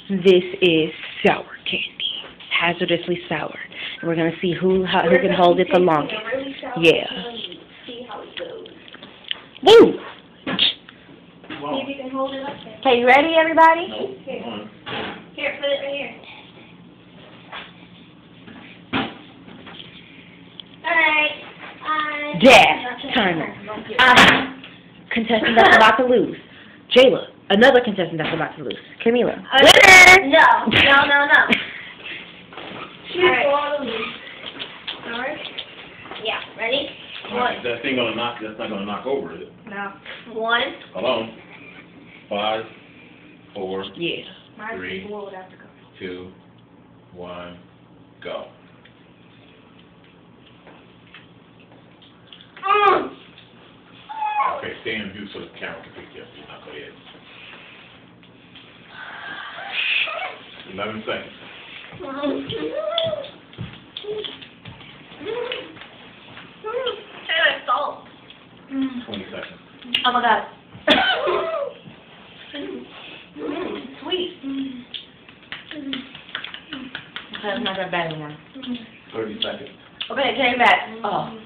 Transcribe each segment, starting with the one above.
This is sour candy, hazardously sour. And we're gonna see who can hold it the longest. Yeah. See how it goes. Woo! See if you can hold it up there. Okay, you ready, everybody? Nope. Here. Hold on. Here, put it right here. Alright. Death timer. Contestant that's about to lose. Jayla, another contestant that's about to lose. Camila. Winner! No. She's Alright. Alright. Yeah, ready? Alright, that's not gonna knock over, is it? No. 1. Hold on. 5, 4, Yeah. 3, 2, 1, go. Okay, stay in view so the camera can pick you up. You knock ahead. 11 seconds. Salt. 20 seconds. Oh my god. Sweet. Okay, that's not that bad anymore. 30 seconds. Okay, it came back. Oh.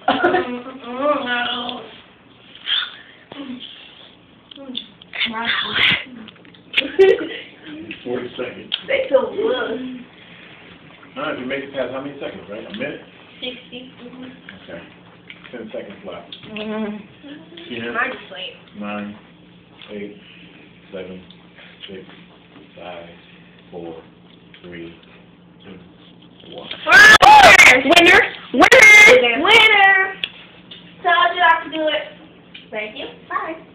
40 seconds. They so good. Alright, you make it past how many seconds, right? A minute? 60. Okay. 10 seconds left. 10, Mine's late. 9, 8, 7, 6, 5, 4, 3, 2, 1. Winner! Winner! Winner! Told you I could do it. Thank you. Bye.